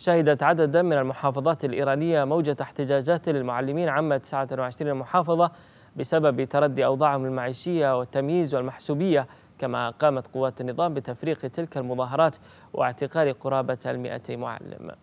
شهدت عددا من المحافظات الإيرانية موجة احتجاجات للمعلمين عام 29 محافظة بسبب تردي أوضاعهم المعيشية والتمييز والمحسوبية، كما قامت قوات النظام بتفريق تلك المظاهرات واعتقال قرابة 200 معلم.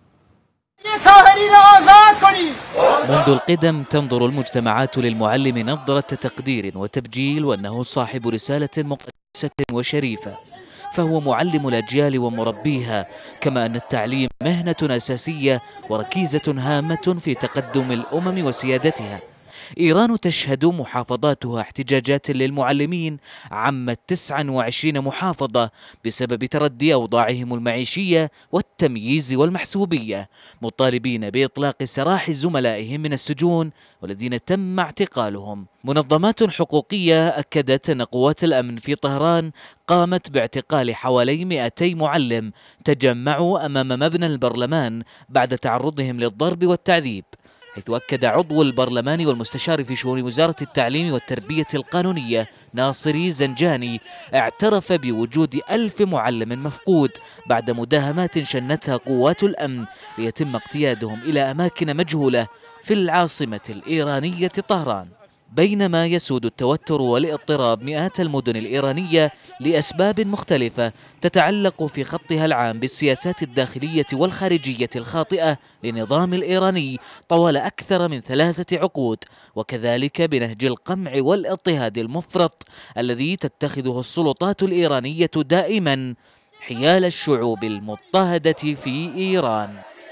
منذ القدم تنظر المجتمعات للمعلم نظرة تقدير وتبجيل، وأنه صاحب رسالة مقدسة وشريفة، فهو معلم الأجيال ومربيها، كما أن التعليم مهنة أساسية وركيزة هامة في تقدم الأمم وسيادتها. إيران تشهد محافظاتها احتجاجات للمعلمين عمت 29 محافظة بسبب تردي أوضاعهم المعيشية والتمييز والمحسوبية، مطالبين بإطلاق سراح زملائهم من السجون والذين تم اعتقالهم. منظمات حقوقية أكدت أن قوات الأمن في طهران قامت باعتقال حوالي 200 معلم تجمعوا أمام مبنى البرلمان بعد تعرضهم للضرب والتعذيب، حيث أكد عضو البرلمان والمستشار في شؤون وزارة التعليم والتربية القانونية ناصري زنجاني اعترف بوجود 1000 معلم مفقود بعد مداهمات شنتها قوات الأمن ليتم اقتيادهم إلى أماكن مجهولة في العاصمة الإيرانية طهران. بينما يسود التوتر والاضطراب مئات المدن الإيرانية لأسباب مختلفة تتعلق في خطها العام بالسياسات الداخلية والخارجية الخاطئة للنظام الإيراني طوال أكثر من 3 عقود، وكذلك بنهج القمع والاضطهاد المفرط الذي تتخذه السلطات الإيرانية دائما حيال الشعوب المضطهدة في إيران.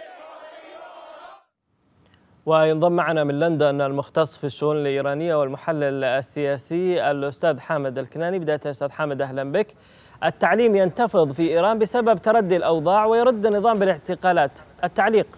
وينضم معنا من لندن المختص في الشؤون الإيرانية والمحلل السياسي الأستاذ حامد الكناني. بداية أستاذ حامد أهلا بك. التعليم ينتفض في إيران بسبب تردي الأوضاع ويرد النظام بالاعتقالات، التعليق.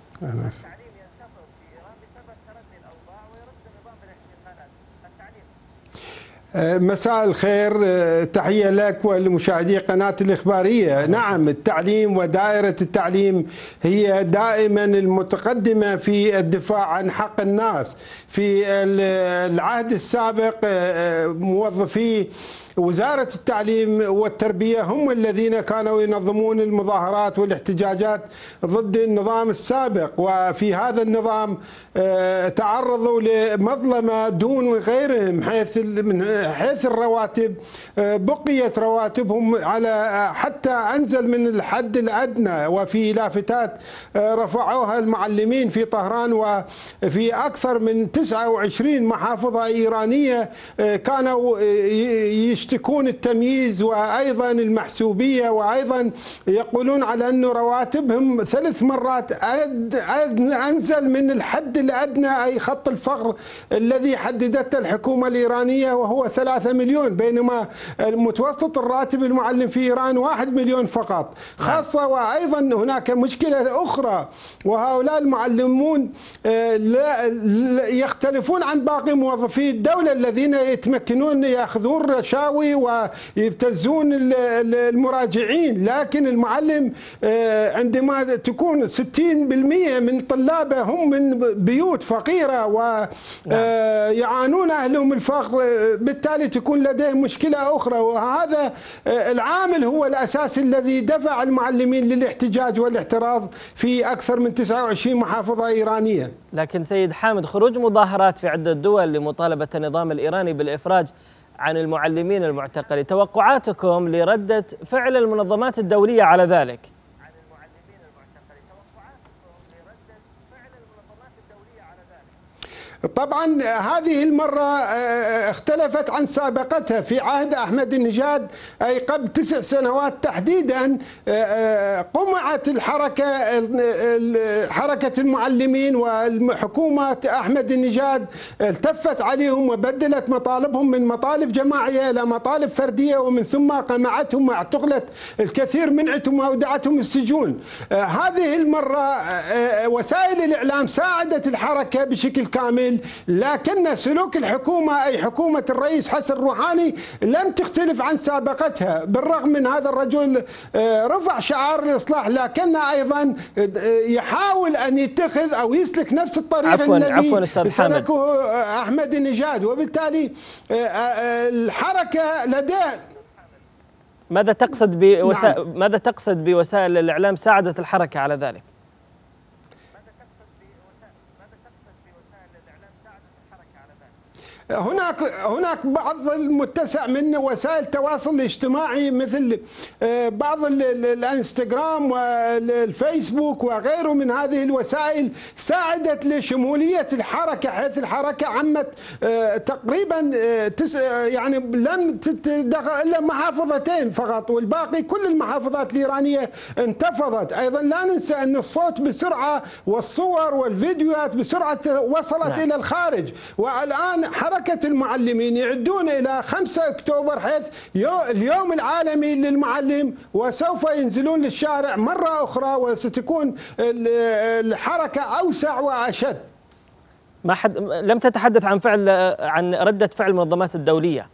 مساء الخير، تحية لك ولمشاهدي قناة الإخبارية. نعم، التعليم ودائرة التعليم هي دائما المتقدمة في الدفاع عن حق الناس. في العهد السابق موظفي وزارة التعليم والتربية هم الذين كانوا ينظمون المظاهرات والاحتجاجات ضد النظام السابق، وفي هذا النظام تعرضوا لمظلمة دون غيرهم من حيث الرواتب. بقيت رواتبهم على حتى أنزل من الحد الأدنى، وفي لافتات رفعوها المعلمين في طهران وفي أكثر من 29 محافظة إيرانية كانوا يشتكون التمييز وأيضا المحسوبية، وأيضا يقولون على أن رواتبهم 3 مرات أنزل من الحد الأدنى، أي خط الفقر الذي حددته الحكومة الإيرانية، وهو 3 مليون، بينما متوسط الراتب المعلم في إيران 1 مليون فقط. خاصة وأيضا هناك مشكلة أخرى، وهؤلاء المعلمون يختلفون عن باقي موظفي الدولة الذين يتمكنون يأخذون رشاوي ويبتزون المراجعين، لكن المعلم عندما تكون 60% من طلابه هم من بيوت فقيرة ويعانون أهلهم الفقر، بالتالي تكون لديهم مشكلة أخرى، وهذا العامل هو الأساس الذي دفع المعلمين للاحتجاج والاعتراض في أكثر من 29 محافظة إيرانية. لكن سيد حامد، خروج مظاهرات في عدة دول لمطالبة النظام الإيراني بالإفراج عن المعلمين المعتقلين، توقعاتكم لردة فعل المنظمات الدولية على ذلك؟ طبعا هذه المرة اختلفت عن سابقتها. في عهد أحمد النجاد، أي قبل 9 سنوات تحديدا، قمعت حركة المعلمين، والحكومة أحمد النجاد التفت عليهم وبدلت مطالبهم من مطالب جماعية إلى مطالب فردية، ومن ثم قمعتهم واعتقلت الكثير منهم وأودعتهم السجون. هذه المرة وسائل الإعلام ساعدت الحركة بشكل كامل، لكن سلوك الحكومة أي حكومة الرئيس حسن روحاني لم تختلف عن سابقتها، بالرغم من هذا الرجل رفع شعار الإصلاح، لكن أيضا يحاول أن يتخذ أو يسلك نفس الطريق الذي سلكه أحمد النجاد، وبالتالي الحركة لديها. ماذا تقصد بوسائل الإعلام ساعدت الحركة على ذلك؟ هناك بعض المتسع من وسائل التواصل الاجتماعي مثل بعض الانستغرام والفيسبوك وغيره من هذه الوسائل ساعدت لشمولية الحركة، حيث الحركة عمت تقريبا يعني لم تتدخل إلا محافظتين فقط، والباقي كل المحافظات الإيرانية انتفضت. أيضا لا ننسى أن الصوت بسرعة والصور والفيديوهات بسرعة وصلت إلى الخارج. والآن حركة المعلمين يعدون إلى 5 أكتوبر حيث اليوم العالمي للمعلم، وسوف ينزلون للشارع مرة أخرى وستكون الحركة أوسع وأشد. لم تتحدث عن ردة فعل المنظمات الدولية.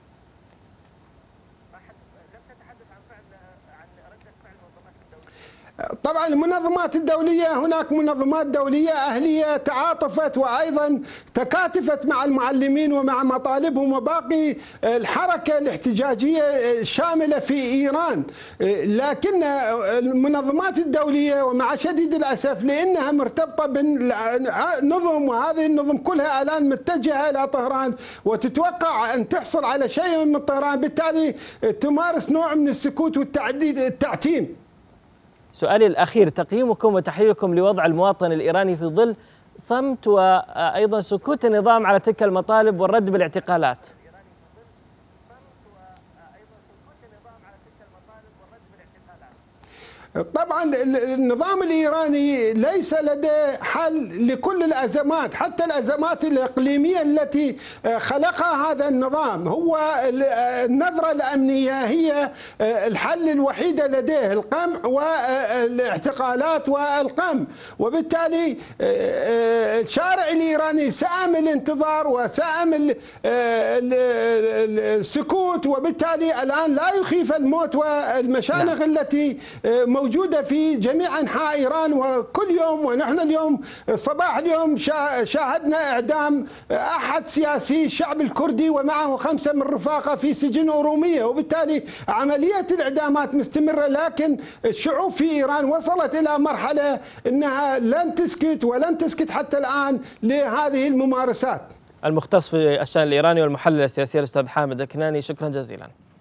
طبعا المنظمات الدولية، هناك منظمات دولية أهلية تعاطفت وأيضا تكاتفت مع المعلمين ومع مطالبهم وباقي الحركة الاحتجاجية الشاملة في إيران. لكن المنظمات الدولية ومع شديد الأسف لأنها مرتبطة بالنظم، وهذه النظم كلها الآن متجهة إلى طهران وتتوقع أن تحصل على شيء من طهران، بالتالي تمارس نوع من السكوت والتعتيم. سؤالي الأخير، تقييمكم وتحليلكم لوضع المواطن الإيراني في ظل صمت وأيضا سكوت النظام على تلك المطالب والرد بالاعتقالات؟ طبعا النظام الإيراني ليس لديه حل لكل الأزمات، حتى الأزمات الإقليمية التي خلقها هذا النظام. هو النظرة الأمنية هي الحل الوحيد لديه، القمع والاعتقالات والقمع، وبالتالي الشارع الإيراني سام الانتظار وسام السكوت، وبالتالي الآن لا يخيف الموت والمشانق التي موجودة في جميع أنحاء إيران وكل يوم. ونحن اليوم صباح اليوم شاهدنا إعدام أحد سياسي الشعب الكردي ومعه 5 من رفاقه في سجن أورومية، وبالتالي عملية الإعدامات مستمرة. لكن الشعوب في إيران وصلت إلى مرحلة أنها لن تسكت ولن تسكت حتى الآن لهذه الممارسات. المختص في الشأن الإيراني والمحلل السياسي الأستاذ حامد الكناني، شكرا جزيلا.